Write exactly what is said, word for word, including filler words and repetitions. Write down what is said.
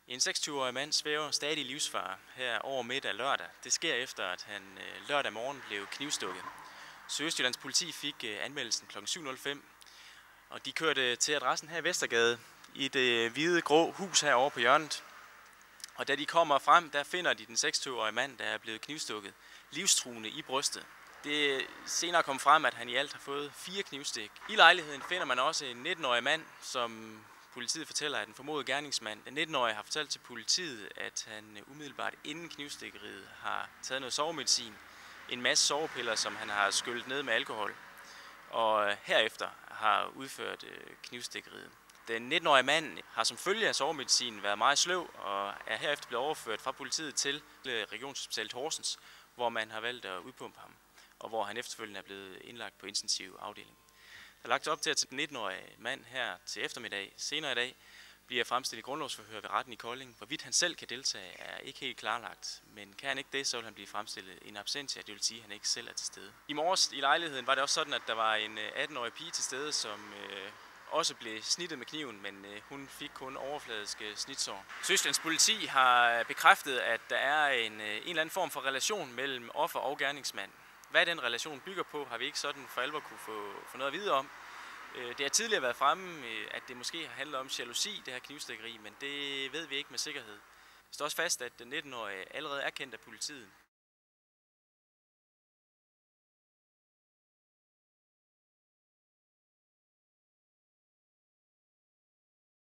En seksogtyve-årig mand svæver stadig i livsfare her over middag lørdag. Det sker efter, at han lørdag morgen blev knivstukket. Sydøstjyllands politi fik anmeldelsen klokken syv nul fem, og de kørte til adressen her i Vestergade i det hvide grå hus herovre på hjørnet. Og da de kommer frem, der finder de den seksogtyve-årige mand, der er blevet knivstukket, livstruende i brystet. Det senere kom frem, at han i alt har fået fire knivstik. I lejligheden finder man også en nitten-årig mand, som politiet fortæller, at den formodede gerningsmand. Den nitten-årige har fortalt til politiet, at han umiddelbart inden knivstikkeriet har taget noget sovemedicin, en masse sovepiller, som han har skyllet ned med alkohol, og herefter har udført knivstikkeriet. Den nitten-årige mand har som følge af sovemedicinen været meget sløv og er herefter blevet overført fra politiet til Regionshospitalet Horsens, hvor man har valgt at udpumpe ham, og hvor han efterfølgende er blevet indlagt på intensiv afdeling. Der er lagt op til, at den nitten-årige mand her til eftermiddag, senere i dag, bliver fremstillet i grundlovsforhør ved retten i Kolding. Hvorvidt han selv kan deltage, er ikke helt klarlagt, men kan han ikke det, så vil han blive fremstillet in absentia, det vil sige, at han ikke selv er til stede. I morges i lejligheden var det også sådan, at der var en atten-årig pige til stede, som øh, også blev snittet med kniven, men øh, hun fik kun overfladiske snitsår. Sydøstjyllands politi har bekræftet, at der er en, øh, en eller anden form for relation mellem offer og gerningsmand. Hvad den relation bygger på, har vi ikke sådan for alvor kunne få, få noget at vide om. Det har tidligere været fremme, at det måske har handlet om jalousi, det her knivstikkeri, men det ved vi ikke med sikkerhed. Det står også fast, at den nitten-årige allerede er kendt af politiet.